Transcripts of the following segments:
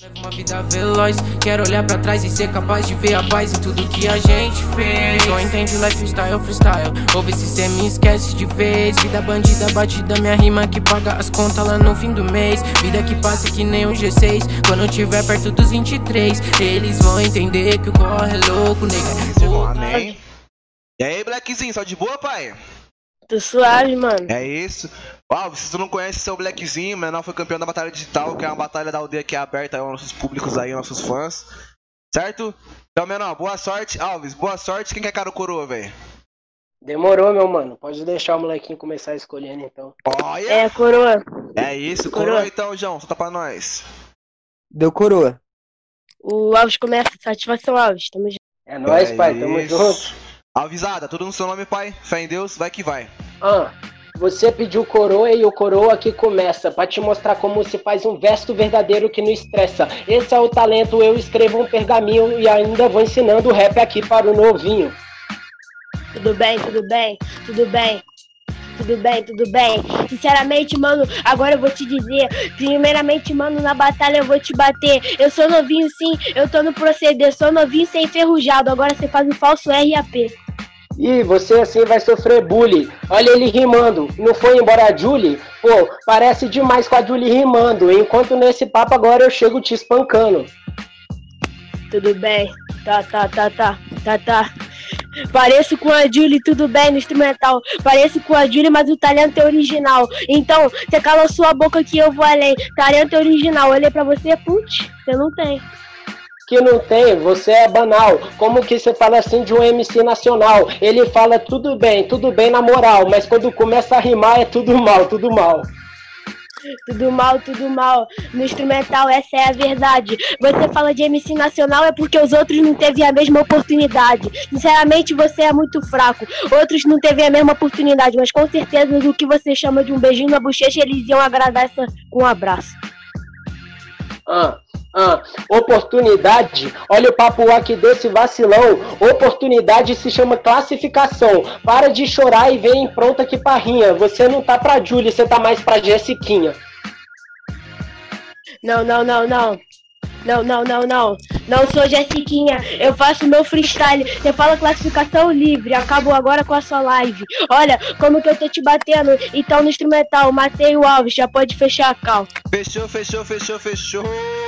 Levo uma vida veloz, quero olhar pra trás e ser capaz de ver a paz em tudo que a gente fez. Só entende lifestyle, freestyle, ouve se cê me esquece de vez. Vida bandida, batida, minha rima que paga as contas lá no fim do mês. Vida que passa que nem um G6, quando eu tiver perto dos 23. Eles vão entender que o corre é louco, nega. Amém. E aí, Blackzinho, só de boa, pai? Tô suave, mano. É isso. Ó, se tu não conhece seu Blackzinho, o menor foi campeão da Batalha Digital, que é uma batalha da aldeia que é aberta aos nossos públicos aí, nossos fãs. Certo? Então, menor, boa sorte. Alves, boa sorte. Quem quer cara ou coroa, velho? Demorou, meu mano. Pode deixar o molequinho começar escolhendo, então. Olha! É, coroa. É isso, coroa então, João. Solta pra nós. Deu coroa. O Alves começa. Satisfação, Alves. Tamo junto. É nóis, pai. Tamo isso. junto. Alvisada, tudo no seu nome, pai. Fé em Deus, vai que vai. Você pediu coroa e o coroa que começa pra te mostrar como se faz um verso verdadeiro que não estressa. Esse é o talento, eu escrevo um pergaminho e ainda vou ensinando o rap aqui para o novinho. Tudo bem, tudo bem, tudo bem. Tudo bem, tudo bem. Sinceramente, mano, agora eu vou te dizer. Primeiramente, mano, na batalha eu vou te bater. Eu sou novinho sim, eu tô no proceder. Sou novinho sem enferrujado. Agora você faz um falso RAP. Ih, você assim vai sofrer bullying. Olha ele rimando. Não foi embora a Julie? Pô, parece demais com a Julie rimando. Enquanto nesse papo agora eu chego te espancando. Tudo bem. Tá. Pareço com a Julie, tudo bem no instrumental. Pareço com a Julie, mas o talento é original. Então, você cala sua boca que eu vou além. Talento é original. Olhei pra você, putz, você não tem. Que não tem, você é banal. Como que você fala assim de um MC nacional? Ele fala tudo bem na moral, mas quando começa a rimar é tudo mal, tudo mal. Tudo mal. No instrumental, essa é a verdade. Você fala de MC nacional é porque os outros não teve a mesma oportunidade. Sinceramente, você é muito fraco. Outros não teve a mesma oportunidade, mas com certeza do que você chama de um beijinho na bochecha, eles iam agradar essa com um abraço. Oportunidade, olha o papo aqui desse vacilão. Oportunidade se chama classificação. Para de chorar e vem pronta aqui pra rinha. Você não tá pra Julie, você tá mais pra Jessiquinha. Não. Não sou Jessiquinha, eu faço meu freestyle. Você fala classificação livre, acabo agora com a sua live. Olha como que eu tô te batendo. Então no instrumental, matei o Alves, já pode fechar a cal. Fechou.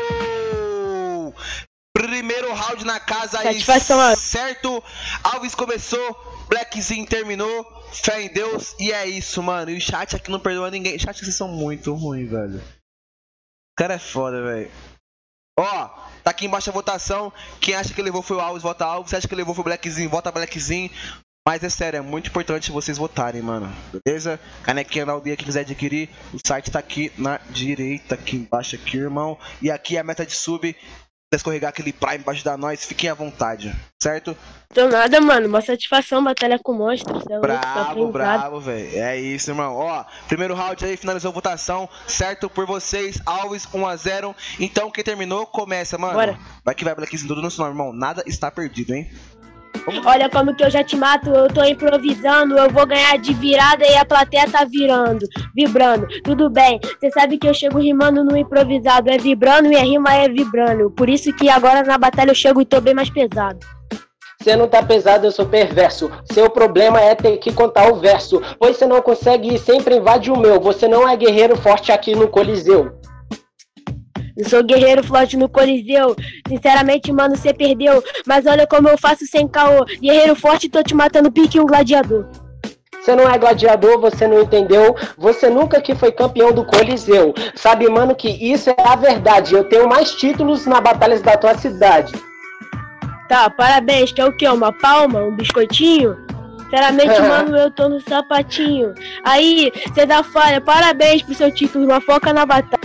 Primeiro round na casa aí, satisfação, certo? Alves começou, Blackzinho terminou, fé em Deus, e é isso, mano. E o chat aqui não perdoa ninguém. Chat, vocês são muito ruins, velho. O cara é foda, velho. Ó, tá aqui embaixo a votação. Quem acha que levou foi o Alves, vota Alves. Se acha que levou foi o Blackzinho, vota Blackzinho. Mas é sério, é muito importante vocês votarem, mano. Beleza? Canequinha da aldeia, quem quiser adquirir, o site tá aqui na direita, aqui embaixo, aqui, irmão. E aqui é a meta de sub. Se escorregar aquele Prime embaixo da nós, fiquem à vontade, certo? Tô nada, mano. Uma satisfação, batalha com monstros. Bravo, velho. É isso, irmão. Ó, primeiro round aí, finalizou a votação, certo? Por vocês, Alves 1-0. Então, quem terminou, começa, mano. Bora. Vai que vai, Blackzinho, tudo no seu nome, irmão. Nada está perdido, hein? Olha como que eu já te mato, eu tô improvisando. Eu vou ganhar de virada e a plateia tá vibrando. Tudo bem, você sabe que eu chego rimando no improvisado. É vibrando e a rima é vibrando. Por isso que agora na batalha eu chego e tô bem mais pesado. Você não tá pesado, eu sou perverso. Seu problema é ter que contar o verso, pois você não consegue e sempre invade o meu. Você não é guerreiro forte aqui no Coliseu. Eu sou guerreiro forte no Coliseu. Sinceramente, mano, você perdeu. Mas olha como eu faço sem caô. Guerreiro forte, tô te matando, pique um gladiador. Você não é gladiador, você não entendeu. Você nunca que foi campeão do Coliseu. Sabe, mano, que isso é a verdade. Eu tenho mais títulos na batalhas da tua cidade. Tá, parabéns. Quer o quê? Uma palma? Um biscoitinho? Sinceramente, mano, eu tô no sapatinho. Aí, você dá falha. Parabéns pro seu título. Uma foca na batalha.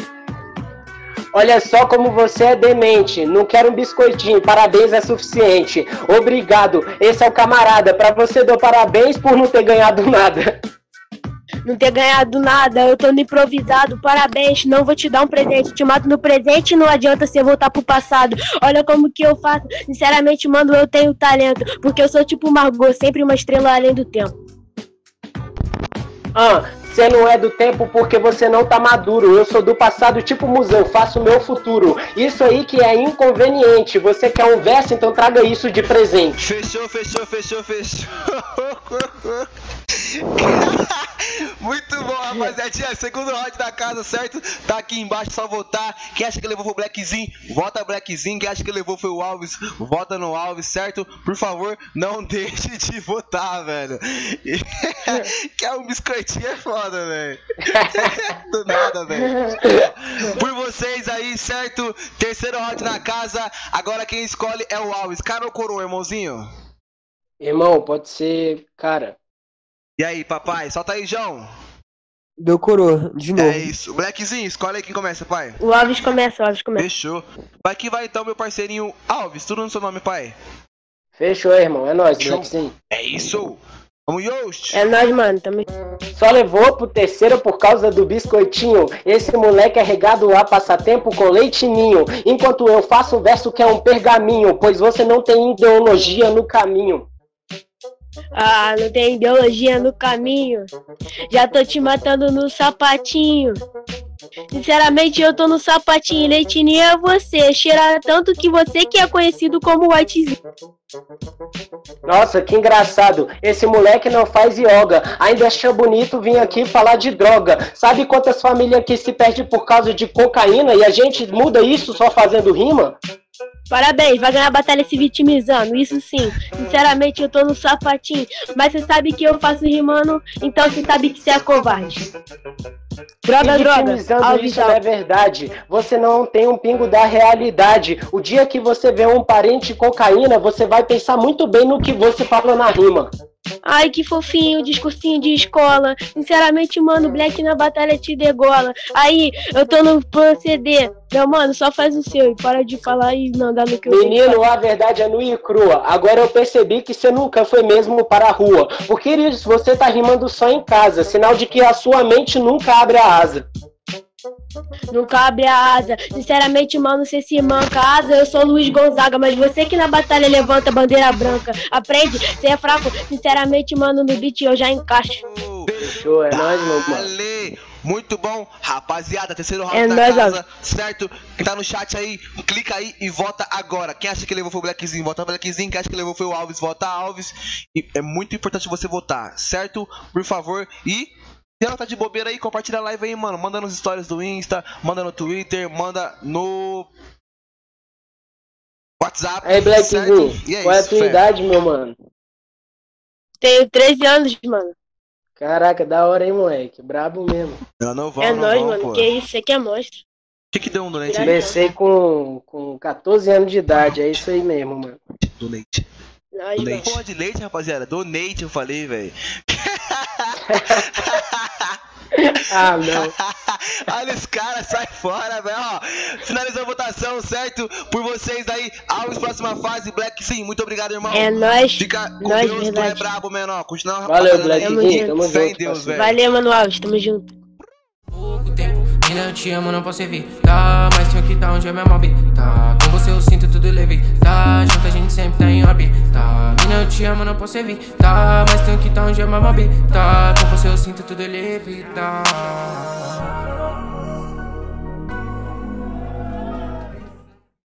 Olha só como você é demente. Não quero um biscoitinho, parabéns é suficiente. Obrigado, esse é o camarada. Pra você dou parabéns por não ter ganhado nada. Não ter ganhado nada, eu tô no improvisado. Parabéns, não vou te dar um presente. Te mato no presente, não adianta você voltar pro passado. Olha como que eu faço. Sinceramente, mano, eu tenho talento. Porque eu sou tipo Margot, sempre uma estrela além do tempo. Cê não é do tempo porque você não tá maduro. Eu sou do passado tipo museu, faço o meu futuro. Isso aí que é inconveniente. Você quer um verso, então traga isso de presente. Fechou. Muito bom, rapaziadinha. Segundo round da casa, certo? Tá aqui embaixo, só votar. Quem acha que levou foi o Blackzinho, vota Blackzinho. Quem acha que levou foi o Alves, vota no Alves, certo? Por favor, não deixe de votar, velho. Que é um biscoitinho é foda, velho. Do nada, velho. Por vocês aí, certo? Terceiro round na casa. Agora quem escolhe é o Alves. Cara ou coroa, irmãozinho? Irmão, pode ser, cara. E aí, papai? Solta aí, João. Deu coroa, de novo. É isso. Blackzinho, escolhe aí quem começa, pai. O Alves começa. Fechou. Vai que vai então, meu parceirinho Alves. Tudo no seu nome, pai. Fechou, irmão. É nóis, Show. Blackzinho. É isso. Vamos, Yost. É nóis, mano. Também. Só levou pro terceiro por causa do biscoitinho. Esse moleque é regado a passatempo com leitinho. Enquanto eu faço o verso que é um pergaminho. Pois você não tem ideologia no caminho. Ah, não tem ideologia no caminho. Já tô te matando no sapatinho. Sinceramente, eu tô no sapatinho. Leitinho é você. Cheira tanto que você que é conhecido como Whitezinho. Nossa, que engraçado. Esse moleque não faz yoga. Ainda acha bonito vir aqui falar de droga. Sabe quantas famílias que se perdem por causa de cocaína e a gente muda isso só fazendo rima? Parabéns, vai ganhar a batalha se vitimizando, isso sim. Sinceramente, eu tô no sapatinho. Mas você sabe que eu faço rimando, então você sabe que você é covarde. Droga. Alves, isso não é verdade. Você não tem um pingo da realidade. O dia que você vê um parente cocaína, você vai pensar muito bem no que você fala na rima. Ai, que fofinho, discursinho de escola. Sinceramente, mano, Black na batalha te degola. Aí, eu tô no proceder. Meu mano, só faz o seu e para de falar e não dá no que eu Menino, a verdade é nua e crua. Agora eu percebi que você nunca foi mesmo para a rua. Porque isso, você tá rimando só em casa. Sinal de que a sua mente nunca abre a asa. Nunca abre a asa. Sinceramente, mano, você se manca a asa. Eu sou Luiz Gonzaga, mas você que na batalha levanta a bandeira branca. Aprende, você é fraco. Sinceramente, mano, no beat eu já encaixo. Fechou, é nóis, meu mano. Muito bom, rapaziada, terceiro round É da nóis, casa, certo? Quem tá no chat aí, clica aí e vota agora. Quem acha que levou foi o Blackzinho, vota Blackzinho. Quem acha que levou foi o Alves, vota Alves. E é muito importante você votar, certo? Por favor, e se ela tá de bobeira aí, compartilha a live aí, mano. Manda nos stories do Insta, manda no Twitter, manda no WhatsApp. Aí, Blackzinho, qual é a tua idade, meu mano? Tenho 13 anos, mano. Caraca, da hora, hein, moleque? Brabo mesmo. Eu não vou, é não nóis, vão, mano. pô. Que isso? Você aqui é monstro. O que deu um donate aí? Comecei com 14 anos de idade, é isso aí mesmo, mano. Donate. Nóis, mano. Donate. Porra de leite, rapaziada. Donate, eu falei, velho. Ah, não. Olha os caras, sai fora, velho. Ó, finalizou a votação, certo? Por vocês aí, Alves, próxima fase, Black, sim, muito obrigado, irmão. É nóis. Fica com Nós, Deus, tu é verdade. brabo, menor. Continua Valeu, rapaziada aí. Blackzinho, tamo Fé em junto, Deus, parceiro. velho. Valeu, mano Alves. Tamo junto. Pouco tempo, ainda eu te amo, não posso evitar. Mas tenho que tá onde é minha mob. Tá, com você eu sinto tudo leve. Tá, junto a gente sempre tá em órbita. Ainda eu te amo, não posso evitar. Mas tenho que tá onde é minha mob. Tá, com você eu sinto tudo leve. Tá.